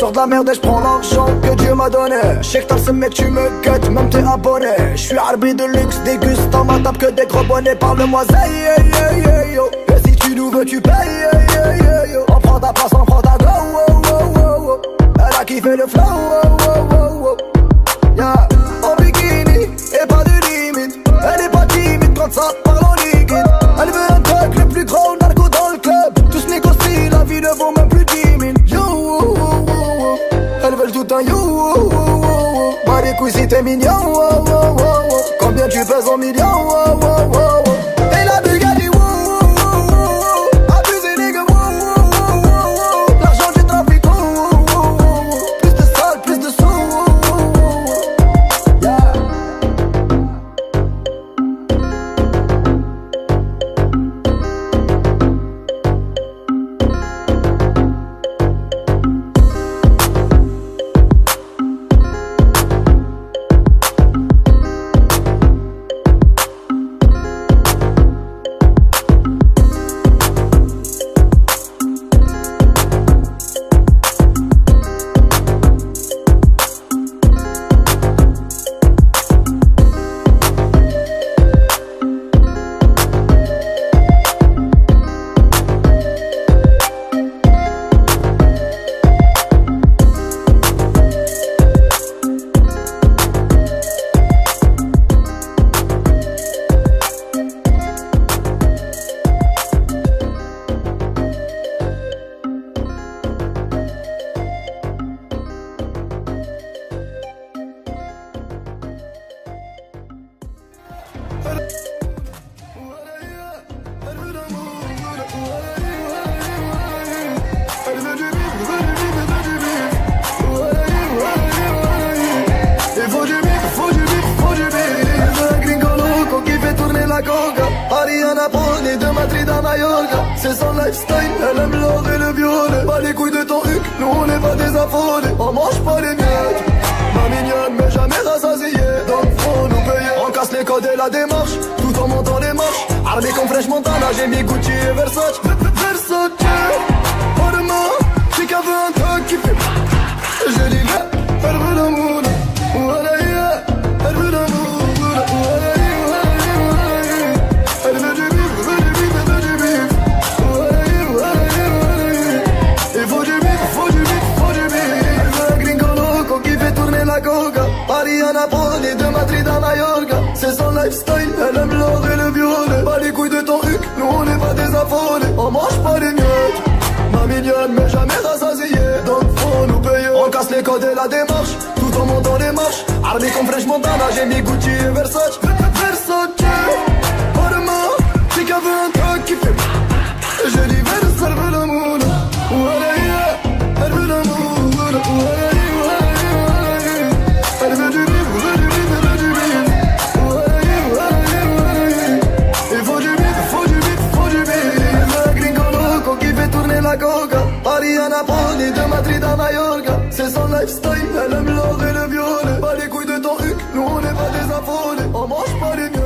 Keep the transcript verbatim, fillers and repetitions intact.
sors de la merde et j'prends l'argent que Dieu m'a donné. J'sais que t'as ce mec, tu me guettes, même t'es abonné. J'suis arbitre de luxe, déguste en ma table que des gros bonnets. Parle-moi zay, yeah, yeah, yeah, yo. Et si tu nous veux, tu payes, yeah, yeah, yeah, yo. On prend ta place, on prend ta go, oh, oh, oh, oh. Elle a kiffé le flow, oh, oh, oh, oh. Yeah. En bikini, et pas de limite. Elle est pas timide quand ça parle en liquide. Elle veut un truc, le plus gros narco dans le club. Tous négocient, la vie ne vaut même plus dix mille. Yo, oh, oh, oh. Elles veulent tout un yo, oh, oh, oh. Bah les couilles si t'es mignon, oh, oh, oh, oh. Combien tu pèses en millions, oh, oh, oh, oh. Et la Bulgarie, oh, oh, oh, oh. Abusé nigga, oh, oh, oh, oh. L'argent du trafic, oh, oh, oh, oh. Plus de sale, plus de sous, oh, oh, oh. Yeah. C'est son lifestyle, elle aime l'or et le violet. Pas les couilles de ton huc, nous on n'est pas des affolés. On mange pas les miettes, ma mignonne mais jamais rassasiée. Donc faut nous payer, on casse les codes et la démarche, tout en montant les marches. Armé comme Fresh Montana, j'ai mis Gucci et Versace. Versace, pas de main, j'ai qu'à veut un truc qui fait. Je dis là, elle veut l'amour, voilà, yeah. Elle veut l'amour, voilà, yeah. Elle veut du vivre, veut du vivre, veut du vivre. Paris à Napoli, de Madrid à Mallorca. C'est son lifestyle, elle aime l'or et le violet. Pas les couilles de ton huc, nous on n'est pas des affolés. On mange pas les miettes, ma mignonne mais jamais rassasiée. Donc faut nous payer, on casse les codes et la démarche, tout en montant les marches. Armé comme Fresh Montana, j'ai mis Gucci et Versace. Versace, pas de main, j'ai qu'à veut un truc qui fait. Je dis Versace, elle veut l'amour, voilà, yeah. Elle veut l'amour, voilà, yeah. Elle veut du vivre, veut du vivre, veut du vivre. Ouais, ouais, ouais. Il faut du vivre, faut du vivre, faut du vivre. Le gringo loco qui fait tourner la coca. Paris à Napoli, de Madrid à Mallorca. C'est son lifestyle, elle aime l'or et le violet. Pas les couilles de ton huc, nous on n'est pas des affolés. On mange pas les miens.